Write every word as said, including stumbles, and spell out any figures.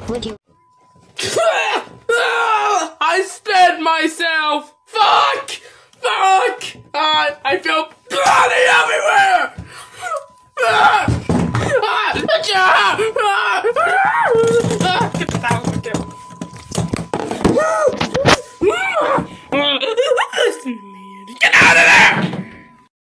Would you? I stabbed myself! Fuck! Fuck! Uh, I feel bloody everywhere! Ah! Ah!